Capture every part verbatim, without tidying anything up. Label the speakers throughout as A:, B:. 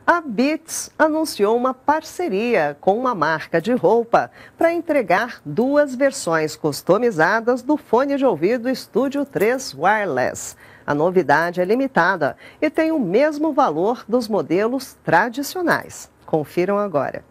A: A Beats anunciou uma parceria com uma marca de roupa para entregar duas versões customizadas do fone de ouvido Studio três Wireless. A novidade é limitada e tem o mesmo valor dos modelos tradicionais. Confiram agora.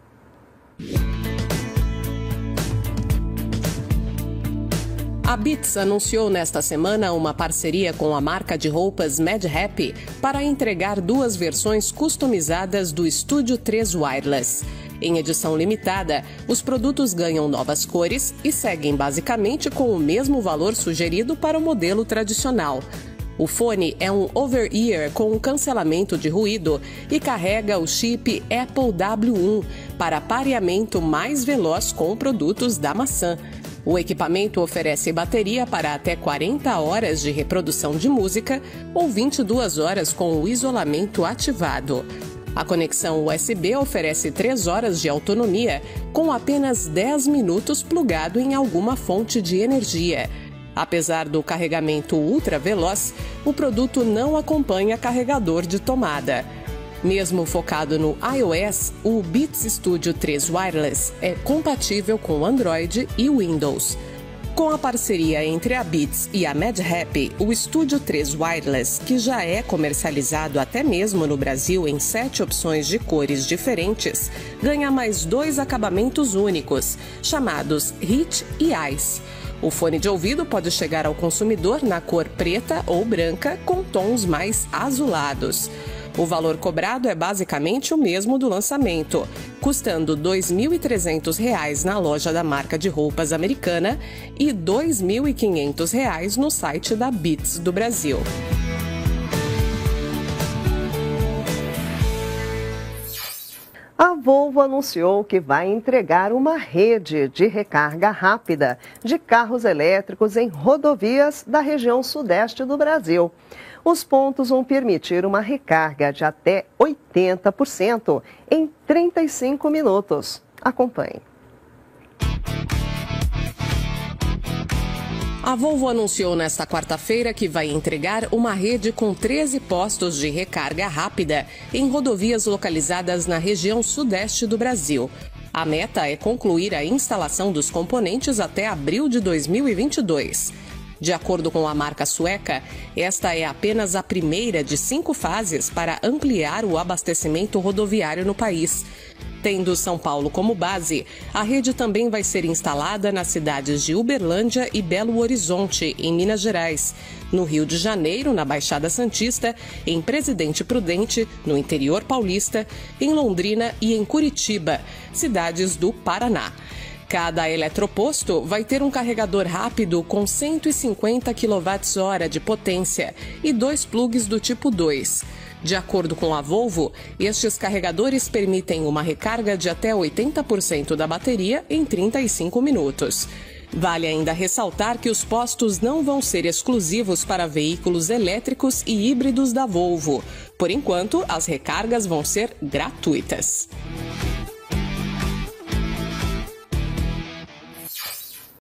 B: A Beats anunciou nesta semana uma parceria com a marca de roupas Madhappy para entregar duas versões customizadas do Studio três Wireless. Em edição limitada, os produtos ganham novas cores e seguem basicamente com o mesmo valor sugerido para o modelo tradicional. O fone é um over-ear com cancelamento de ruído e carrega o chip Apple W um para pareamento mais veloz com produtos da maçã. O equipamento oferece bateria para até quarenta horas de reprodução de música ou vinte e duas horas com o isolamento ativado. A conexão U S B oferece três horas de autonomia, com apenas dez minutos plugado em alguma fonte de energia. Apesar do carregamento ultra veloz, o produto não acompanha carregador de tomada. Mesmo focado no iOS, o Beats Studio três Wireless é compatível com Android e Windows. Com a parceria entre a Beats e a Madhappy, o Studio três Wireless, que já é comercializado até mesmo no Brasil em sete opções de cores diferentes, ganha mais dois acabamentos únicos, chamados Heat e Ice. O fone de ouvido pode chegar ao consumidor na cor preta ou branca, com tons mais azulados. O valor cobrado é basicamente o mesmo do lançamento, custando dois mil e trezentos reais na loja da marca de roupas americana e dois mil e quinhentos reais no site da Beats do Brasil.
A: A Volvo anunciou que vai entregar uma rede de recarga rápida de carros elétricos em rodovias da região sudeste do Brasil. Os pontos vão permitir uma recarga de até oitenta por cento em trinta e cinco minutos. Acompanhe.
B: A Volvo anunciou nesta quarta-feira que vai entregar uma rede com treze postos de recarga rápida em rodovias localizadas na região sudeste do Brasil. A meta é concluir a instalação dos componentes até abril de dois mil e vinte e dois. De acordo com a marca sueca, esta é apenas a primeira de cinco fases para ampliar o abastecimento rodoviário no país. Tendo São Paulo como base, a rede também vai ser instalada nas cidades de Uberlândia e Belo Horizonte, em Minas Gerais, no Rio de Janeiro, na Baixada Santista, em Presidente Prudente, no interior paulista, em Londrina e em Curitiba, cidades do Paraná. Cada eletroposto vai ter um carregador rápido com cento e cinquenta quilowatt-hora de potência e dois plugs do tipo dois. De acordo com a Volvo, estes carregadores permitem uma recarga de até oitenta por cento da bateria em trinta e cinco minutos. Vale ainda ressaltar que os postos não vão ser exclusivos para veículos elétricos e híbridos da Volvo. Por enquanto, as recargas vão ser gratuitas.